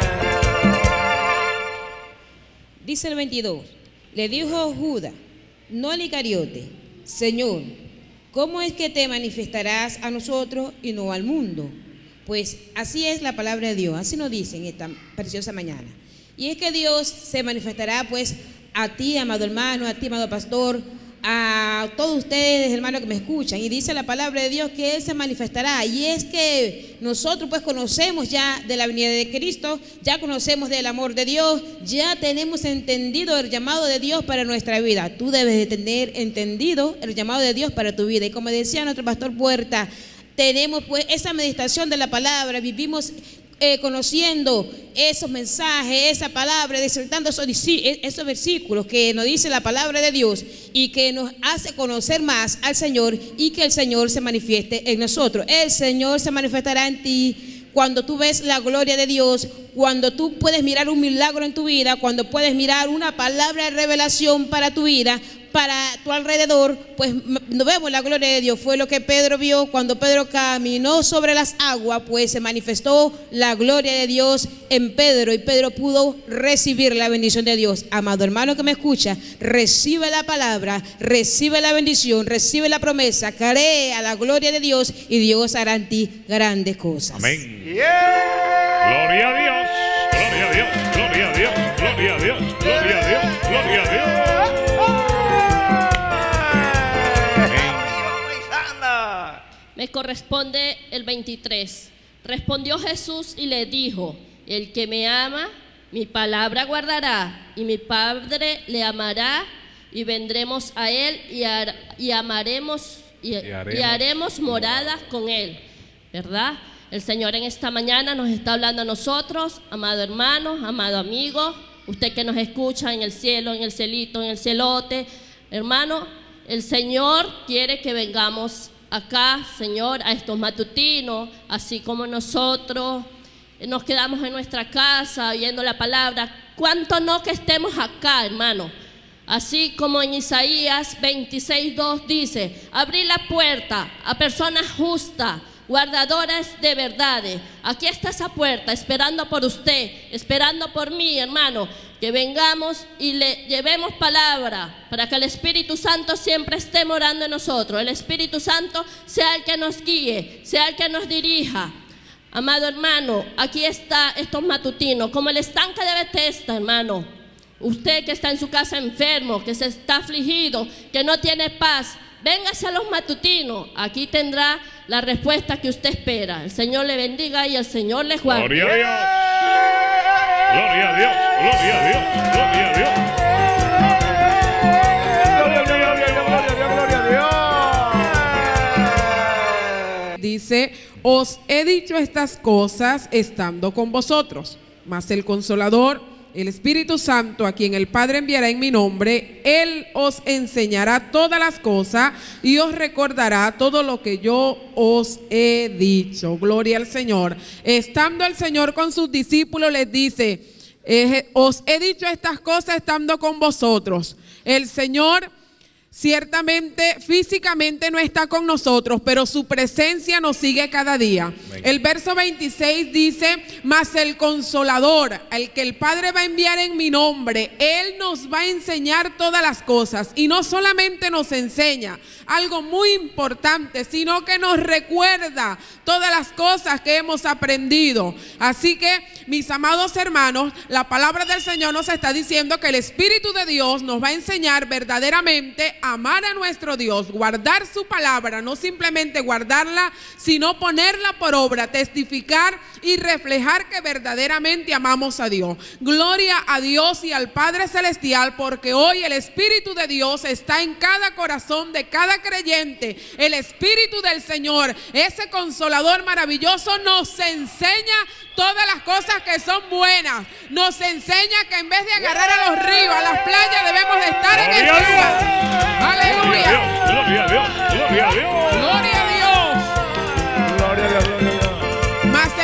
Dice el veintidós: le dijo Judas, no el Iscariote: Señor, ¿cómo es que te manifestarás a nosotros y no al mundo? Pues así es la palabra de Dios, así nos dice en esta preciosa mañana. Y es que Dios se manifestará pues a ti, amado hermano, a ti, amado pastor, a todos ustedes, hermanos, que me escuchan. Y dice la palabra de Dios que Él se manifestará. Y es que nosotros pues conocemos ya de la venida de Cristo, ya conocemos del amor de Dios, ya tenemos entendido el llamado de Dios para nuestra vida. Tú debes de tener entendido el llamado de Dios para tu vida. Y como decía nuestro pastor Puerta, tenemos pues esa meditación de la palabra, vivimos Eh, conociendo esos mensajes, esa palabra, disfrutando esos, esos versículos que nos dice la palabra de Dios y que nos hace conocer más al Señor y que el Señor se manifieste en nosotros. El Señor se manifestará en ti cuando tú ves la gloria de Dios, cuando tú puedes mirar un milagro en tu vida, cuando puedes mirar una palabra de revelación para tu vida, para tu alrededor, pues no vemos la gloria de Dios. Fue lo que Pedro vio cuando Pedro caminó sobre las aguas, pues se manifestó la gloria de Dios en Pedro y Pedro pudo recibir la bendición de Dios. Amado hermano que me escucha, recibe la palabra, recibe la bendición, recibe la promesa, cree a la gloria de Dios y Dios hará en ti grandes cosas. Amén. Yeah. Gloria a Dios, gloria a Dios, gloria a Dios, gloria a Dios, gloria a Dios, gloria a Dios. Me corresponde el veintitrés. Respondió Jesús y le dijo: el que me ama, mi palabra guardará, y mi Padre le amará, y vendremos a él y, har, y amaremos y, y, haremos. y haremos morada con él. ¿Verdad? El Señor en esta mañana nos está hablando a nosotros, amado hermano, amado amigo, usted que nos escucha en el cielo, en el cielito, en el cielote. Hermano, el Señor quiere que vengamos acá, Señor, a estos matutinos, así como nosotros nos quedamos en nuestra casa oyendo la palabra. ¿Cuánto no que estemos acá, hermano? Así como en Isaías veintiséis, dos dice: abrir la puerta a personas justas, guardadoras de verdades. Aquí está esa puerta esperando por usted, esperando por mí, hermano, que vengamos y le llevemos palabra para que el Espíritu Santo siempre esté morando en nosotros. El Espíritu Santo sea el que nos guíe, sea el que nos dirija. Amado hermano, aquí está estos matutinos, como el estanque de Bethesda, hermano. Usted que está en su casa enfermo, que se está afligido, que no tiene paz, véngase a los matutinos. Aquí tendrá la respuesta que usted espera. El Señor le bendiga y el Señor le guarde. Gloria a Dios. Gloria a Dios. Gloria a Dios. Gloria a Dios. Gloria a Dios, gloria a Dios, gloria a Dios. Dice: os he dicho estas cosas estando con vosotros, mas el Consolador, el Espíritu Santo, a quien el Padre enviará en mi nombre, Él os enseñará todas las cosas y os recordará todo lo que yo os he dicho. Gloria al Señor. Estando el Señor con sus discípulos, les dice: eh, os he dicho estas cosas estando con vosotros. El Señor ciertamente físicamente no está con nosotros, pero su presencia nos sigue cada día. Amén. El verso veintiséis dice: mas el Consolador, el que el Padre va a enviar en mi nombre, Él nos va a enseñar todas las cosas. Y no solamente nos enseña algo muy importante, sino que nos recuerda todas las cosas que hemos aprendido. Así que, mis amados hermanos, la palabra del Señor nos está diciendo que el Espíritu de Dios nos va a enseñar verdaderamente a amar a nuestro Dios, guardar su palabra, no simplemente guardarla, sino ponerla por obra, testificar y reflejar que verdaderamente amamos a Dios. Gloria a Dios y al Padre Celestial, porque hoy el Espíritu de Dios está en cada corazón de cada creyente. El Espíritu del Señor, ese Consolador maravilloso, nos enseña todas las cosas que son buenas. Nos enseña que en vez de agarrar a los ríos, a las playas, debemos de estar en el río. Aleluya. Gloria a Dios, gloria a Dios. Gloria a Dios. Gloria a Dios, gloria a Dios. Mas el Espíritu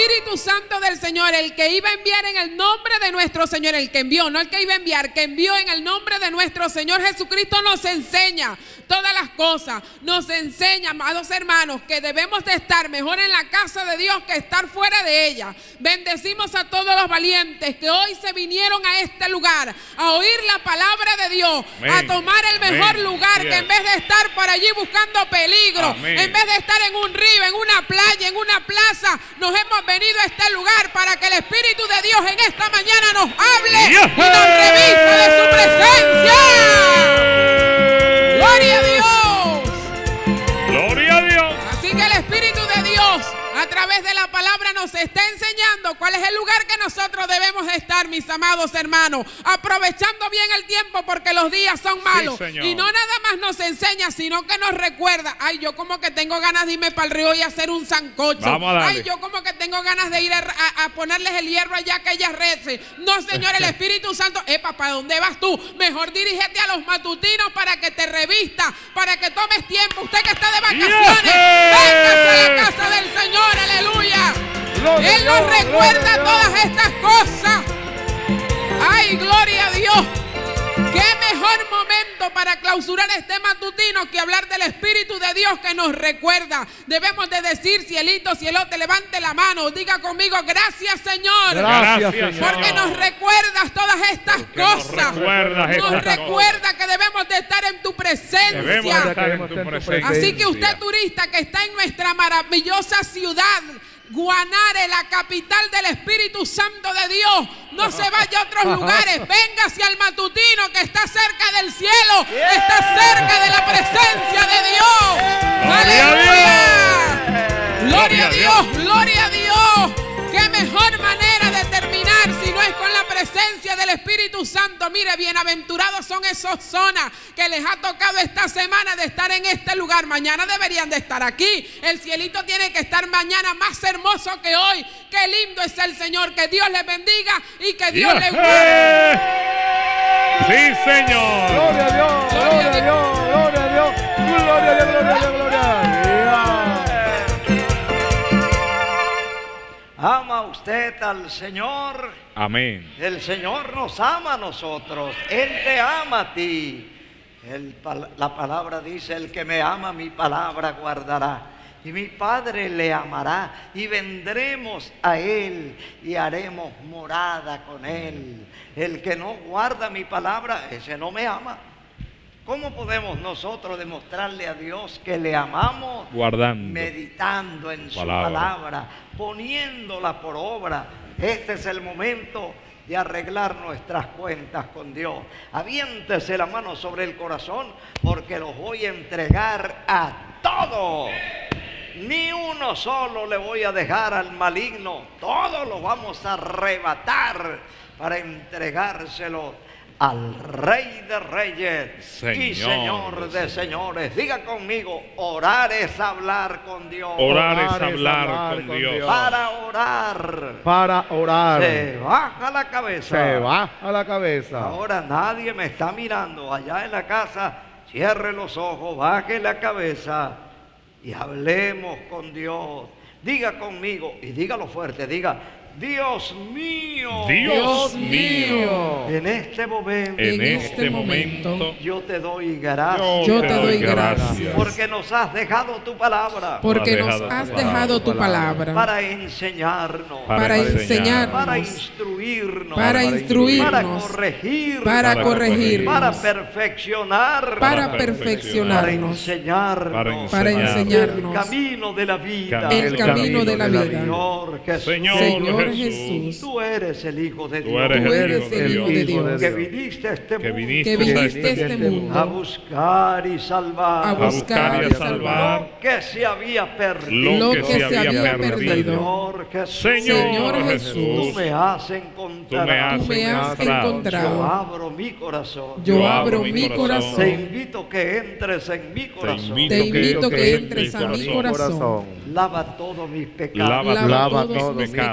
Espíritu Santo del Señor, el que iba a enviar en el nombre de nuestro Señor, el que envió, no el que iba a enviar, que envió en el nombre de nuestro Señor Jesucristo, nos enseña todas las cosas. Nos enseña, amados hermanos, que debemos de estar mejor en la casa de Dios que estar fuera de ella. Bendecimos a todos los valientes que hoy se vinieron a este lugar a oír la palabra de Dios, amén, a tomar el mejor amén, lugar, yes, que en vez de estar por allí buscando peligro, amén, en vez de estar en un río, en una playa, en una plaza, nos hemos venido a este lugar para que el Espíritu de Dios en esta mañana nos hable, yes, y nos revista de su presencia. ¡Gloria a Dios! ¡Gloria a Dios! Así que el Espíritu de Dios a través de la palabra nos está enseñando cuál es el lugar que nosotros debemos estar, mis amados hermanos, aprovechando bien el tiempo porque los días son malos, sí, y no nada más nos enseña, sino que nos recuerda. Ay, yo como que tengo ganas de irme para el río y hacer un sancocho. Ay, yo como que tengo ganas de ir a, a, a ponerles el hierro allá que ellas recen. No, Señor, el Espíritu Santo, epa, ¿para dónde vas tú? Mejor dirígete a los matutinos para que te revista, para que tomes tiempo. Usted que está de vacaciones, yeah, véngase a la casa del Señor. Aleluya. Gloria, Él nos recuerda gloria, todas estas cosas. Ay, gloria a Dios. Qué mejor momento para clausurar este matutino que hablar del Espíritu de Dios que nos recuerda. Debemos de decir, cielito, cielote, levante la mano, diga conmigo, gracias, Señor. Gracias, Señor. Porque nos recuerdas todas estas Porque cosas. Nos, recuerdas nos esta recuerda cosa. que debemos de estar en tu presencia. Debemos de estar en tu presencia. Así que usted, turista, que está en nuestra maravillosa ciudad Guanare, la capital del Espíritu Santo de Dios, no se vaya a otros lugares, venga hacia el matutino que está cerca del cielo, está cerca de la presencia de Dios. ¡Aleluya! ¡Gloria a Dios! ¡Gloria a Dios! ¡Qué mejor manera de terminar si no es con la presencia del Espíritu Santo! Mire, bienaventurados son esos zonas que les ha tocado esta semana de estar en este lugar. Mañana deberían de estar aquí. El cielito tiene que estar mañana más hermoso que hoy. ¡Qué lindo es el Señor! Que Dios les bendiga y que Dios les guarde. ¡Sí, Señor! ¡Gloria a Dios! ¡Gloria a Dios! ¡Gloria a Dios! ¡Gloria a Dios! ¡Gloria a Dios! ¡Gloria a Dios! ¿Ama usted al Señor? Amén. El Señor nos ama a nosotros. Él te ama a ti. El, la palabra dice, el que me ama, mi palabra guardará. Y mi Padre le amará. Y vendremos a Él y haremos morada con Él. El que no guarda mi palabra, ese no me ama. ¿Cómo podemos nosotros demostrarle a Dios que le amamos? Guardando. Meditando en su palabra. palabra, poniéndola por obra. Este es el momento de arreglar nuestras cuentas con Dios. Aviéntese la mano sobre el corazón porque los voy a entregar a todos. Ni uno solo le voy a dejar al maligno. Todos los vamos a arrebatar para entregárselo al Rey de Reyes, Señor, y Señor de Señores. Diga conmigo, orar es hablar con Dios. Orar es hablar, hablar con, con Dios. Dios. Para orar. Para orar. Se baja la cabeza. Se baja la cabeza. Ahora nadie me está mirando. Allá en la casa, cierre los ojos, baje la cabeza y hablemos con Dios. Diga conmigo y dígalo fuerte, diga: Dios mío, Dios mío, en este momento, en este momento, yo te doy gracias, yo te doy gracias, porque nos has dejado tu palabra, porque nos has dejado tu palabra, para enseñarnos, para enseñarnos, para instruirnos, para instruirnos, para corregirnos, para corregirnos, para perfeccionar, para perfeccionarnos, para enseñarnos, para enseñarnos el camino de la vida, el camino de la vida. Señor Jesús, Señor, Señor Jesús, Jesús, tú eres el Hijo de Dios, tú eres, tú eres el Hijo de Dios, que viniste a este que mundo, viniste, que viniste a este mundo a buscar y salvar, a buscar y a salvar lo que se había perdido, lo que se había perdido. Señor Jesús, Señor Jesús, tú me has encontrado, tú me has encontrado. Yo abro mi corazón, yo abro mi corazón, te invito que entres en mi corazón, te invito que entres a mi corazón, lava todos mis pecados, lava, lava todos mis pecados,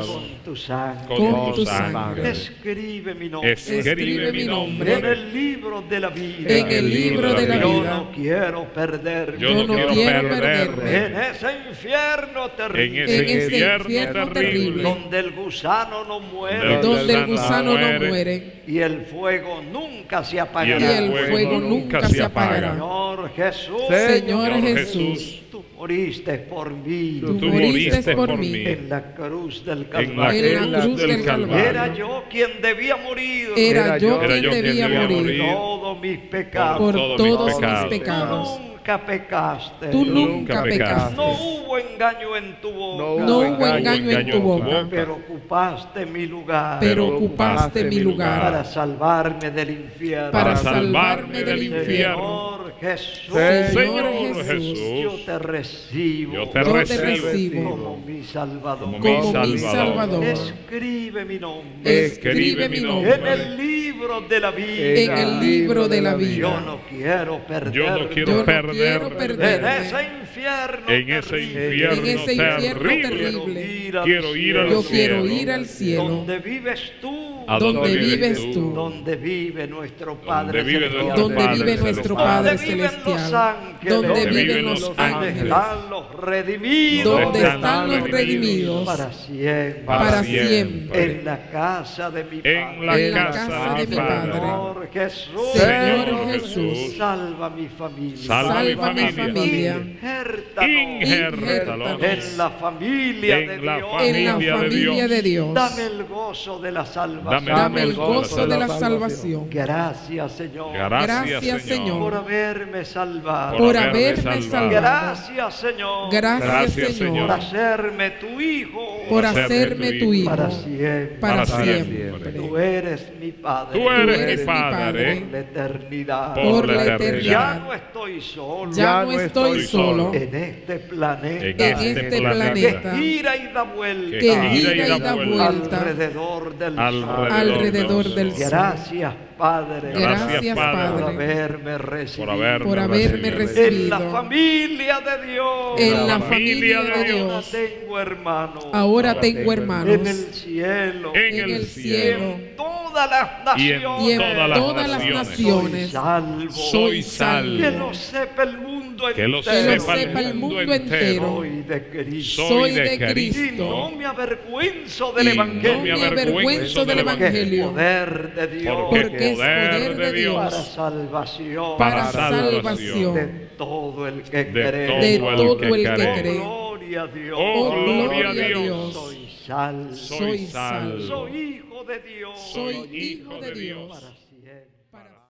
con tu sangre. con tu sangre. Escribe mi nombre. Escribe mi en nombre el libro de la vida. en el libro de la Yo vida. no quiero perder. Yo no quiero perderme En ese infierno en terrible. ese En ese infierno infierno terrible, terrible, Donde el gusano no muere. donde el no gusano no muere, muere Y el fuego nunca se y apagará. y el fuego nunca se apagará. Señor Jesús. Señor Señor Jesús, Jesús, Tú moriste por mí. tú tú moriste por mí En la cruz del en la Calvario. en la cruz del Era Calvario. yo quien debía morir. Era yo Era quien yo quien debía debía morir morir Todos mis pecados. por todos todos mis mis pecados. pecados. Tú nunca pecaste. Tú nunca nunca pecaste. No hubo engaño en tu boca. No No hubo engaño en tu boca, Pero ocupaste mi lugar. pero ocupaste mi lugar Para salvarme del infierno. para para salvarme del infierno. infierno. Señor Jesús. Señor Jesús, Yo te recibo. yo te Yo te recibo recibo como mi Salvador. como como mi mi Salvador. Salvador. Escribe mi nombre Escribe mi en nombre el libro de la vida. en el libro de la Yo vida. no quiero perder. Yo no Yo quiero no perder quiero en perderme ese infierno. en ese terrible. infierno En ese infierno terrible. terrible. Quiero ir al Yo cielo, quiero ir al cielo, Donde vives tú. a donde vives tú, Donde vive nuestro Padre Donde vive celestial. donde Padre vive nuestro celestial. Padre Donde viven los celestial, ángeles. donde Donde viven viven los los Donde ángeles, están los redimidos. donde están están los los redimidos Para siempre. para siempre. siempre. En la casa de mi Padre. En la En la casa casa de mi Padre. Señor Jesús. Señor Jesús, Salva mi familia. Salva mi salva mi familia. familia, Injértanos Injértalos en la familia en de la Dios. en la familia de familia de Dios. Dios. Dame el gozo de la salvación. Dame el gozo de la salvación. Gracias, Señor. Gracias, Gracias, Señor. Por haberme salvado. Por haberme haberme salvado. salvado. Gracias, Señor. Gracias, Gracias, Por Señor, hacerme tu hijo. por hacerme hacerme tu tu hijo. Para hijo siempre. para Para siempre. Tú eres mi Padre. Tú eres, eres mi mi Padre Por la eternidad. por, por la la eternidad. Ya eternidad. no estoy solo. Ya no estoy solo En este planeta. en en este este planeta planeta Que gira y da vuelta. que gira y da vuelta alrededor del Alrededor sol. alrededor del del sol. sol. Gracias, Padre. Gracias, por Padre, haberme recibido. por haberme, por haberme recibido. En la recibido familia de Dios. en la familia familia de de Ahora Dios. tengo hermanos. Ahora tengo En hermanos el cielo. En en el el Y cielo en todas las Y en naciones. y en todas las todas las naciones. naciones. Salvo. Soy salvo. Que lo sepa el mundo Que lo entero. Que lo sepa sepa el mundo entero. Soy de Cristo. Soy Soy de de Cristo. Y no me avergüenzo del Y no Evangelio. me No me avergüenzo del Porque es Evangelio, poder de Dios. Porque porque es poder de para Dios salvación. para para salvación de todo el que de cree. de todo todo el que cree. cree. Gloria a Dios. Oh, Oh, gloria a gloria a Dios. Dios. Soy salvo. Soy Soy salvo. salvo. Soy hijo de Dios. Soy hijo de Dios. Para